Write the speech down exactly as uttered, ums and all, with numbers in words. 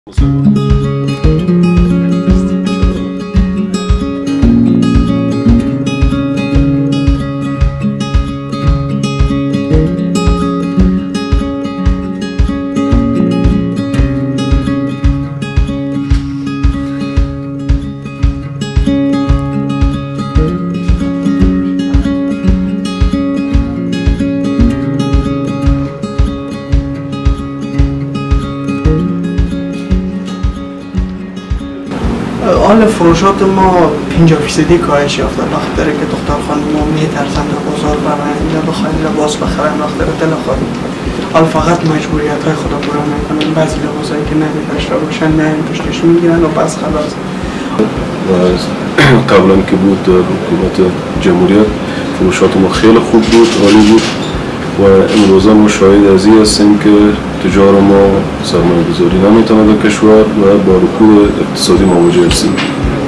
حال فروشات ما پنجاه فیصدی کاهش یافته. وقتی که دختر خانم ما میترسن در بازار برن یا بخواین لباس بخرن وقتی رو دل خواهد حال فقط مجبوریت های خدا برا میکنن. بعضی لباسایی که نمیداشته باشن نه پشتش میگیرن و بس خلاص. و قبلا که بود در حکومت جمهوریت فروشات ما خیلی خوب بود، عالی بود و امروزا ما شاهد از این هستیم که تجار ما سرمایه گذاری نمیتونه در کشور و با رکود اقتصادی مواجه هستیم.